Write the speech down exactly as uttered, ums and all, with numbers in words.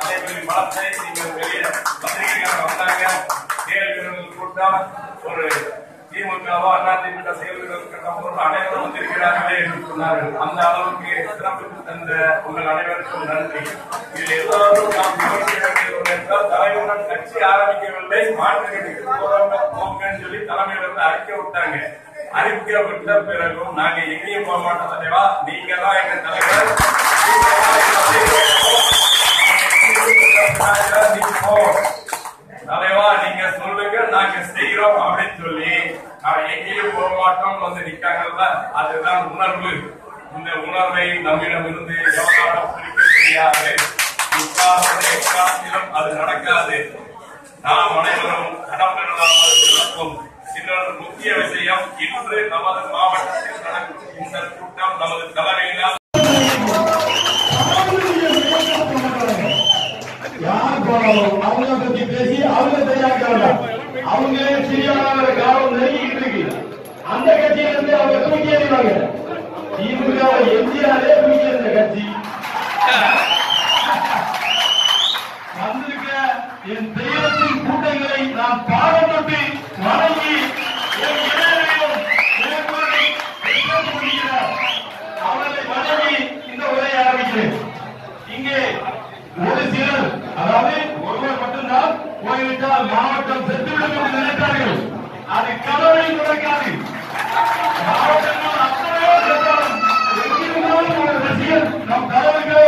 அனைவரின் பலத்தை நீங்கள் வெளியே பத்திரிகைகள் வந்தாங்க. செயல்வீரர்கள் கூட்டம் ஒரு திமுகவோ அதிமுக செயல்வீரர்கள் கூட்டம் அனைவரும் வந்திருக்கிறார்களே என்று சொன்னார்கள். அந்த அளவுக்கு சிறப்பு தந்த உங்கள் அனைவருக்கும் நன்றி. இதில் எல்லோரும் நாம் என்றால் தலைவருடன் கட்சி ஆரம்பிக்கவில்லை, மாற்று கட்சிக்கு போங்கன்னு சொல்லி தலைமையிலிருந்து அறிக்கை விட்டாங்க. அறிக்கை விட்ட பிறகும் நாங்க எங்கேயும் போக மாட்டோம் தலைவா, நீங்க தான் எங்க தலைவர், தலைவா நீங்க சொல்லுங்க நாங்க செய்யறோம் அப்படின்னு சொல்லி நான் எங்கேயும் போக மாட்டோம் வந்து நிக்காங்கல்ல, அதுதான் உணர்வு. இந்த உணர்வை நம்மிடம் இருந்து எவனாலும் பிரிக்க முடியாது. அது நடக்காது. நாம் அனைவரும் கடம்பெறலாமல் இருப்போம். இன்னொரு முக்கிய விஷயம், இன்று நமது மாவட்டத்தில் நடக்கும் இந்த கூட்டம் நமது தலைமையினால் அவங்க பத்தி பேசி அவங்க தயாரிக்கிறாங்க. அவங்களே சரியான காலம் நெருங்கிட்டு இருக்கு. அந்த கட்சியில இருந்து அவங்க தூக்கி எறிவாங்க. திமுக எம்ஜிஆரே தூக்கி எறிந்த கட்சி வந்திருக்க என் தெய்வத்தின் கூட்டங்களை நான் பாடப்பட்டு வணங்கி அவர்களை வணங்கி இந்த உரையை ஆரம்பிக்கிறேன். இங்கே ஒரு சிலர், அதாவது ஒருவர் மட்டும்தான் போய்விட்டால் மாவட்டம் செத்துவிடும் என்று நினைத்தார்கள். அது கனவை நடக்காது. மாவட்டங்கள் அத்தனையோ சென்றாலும் எங்கிருந்தாலும் ஒரு ரசிகர் நம் தலைவர்கள்